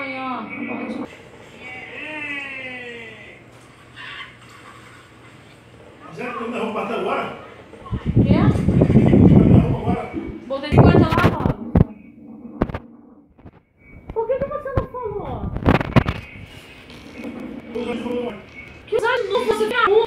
amanhã. Já que eu roupa até agora? Quê? Botei 50 lá, Paulo. Por que você não falou? Que usar de novo, você tem a rua.